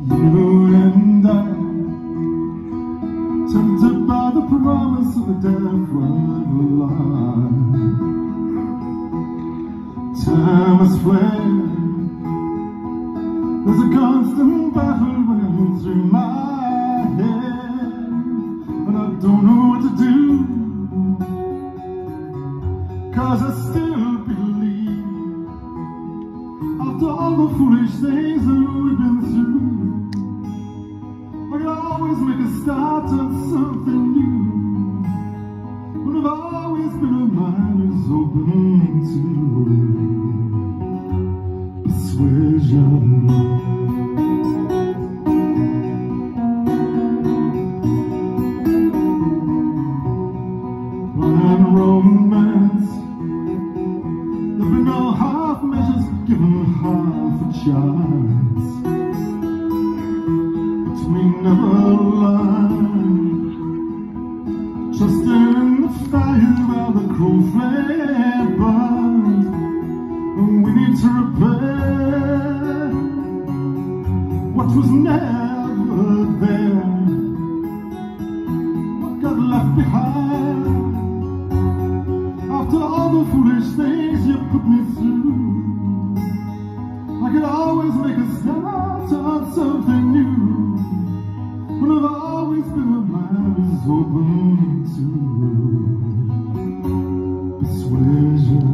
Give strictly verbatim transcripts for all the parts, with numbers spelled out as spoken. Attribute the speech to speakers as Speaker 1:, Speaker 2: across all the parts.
Speaker 1: You and I, tempted by the promise of a different life. Time has fled. There's a constant battle running through my head, and I don't know what to do, 'cause I still believe, after all the foolish things that we've been through, I can always make a start on something new. But I've always been a mind who's open to persuasion. When romance, there've been no half measures given half a chance. We never learned, trusting in the fire while the cold flame burns. And we need to repair what was never there, what got left behind after all the foolish things you put me through. I could always make a start on something new. But I've always been a man who's open to persuasion.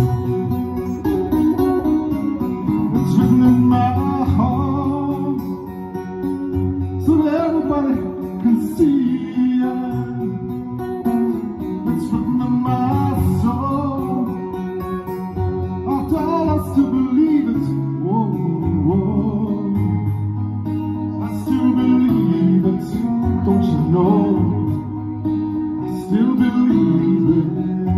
Speaker 1: It's written in my heart so that everybody can see it. It's written in my soul. After all, I still believe it. Whoa, whoa. I still believe it. Don't you know, I still believe it.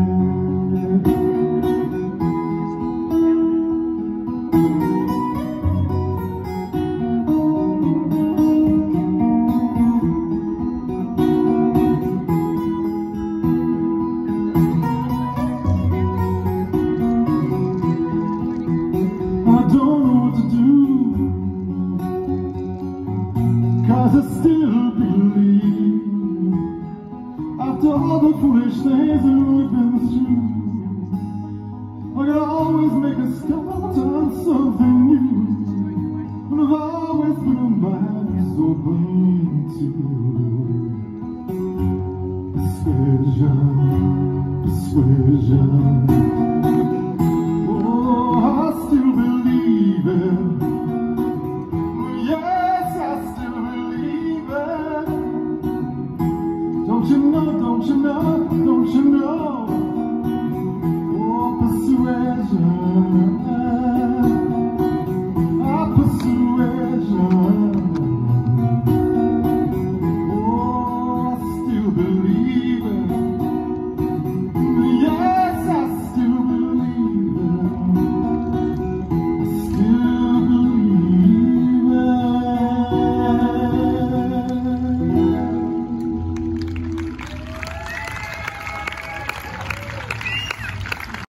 Speaker 1: I don't know what to do, 'cause I still believe, after all the foolish things that we've been through, I can always make a start on something new. But I've always been a man who's open to persuasion, persuasion.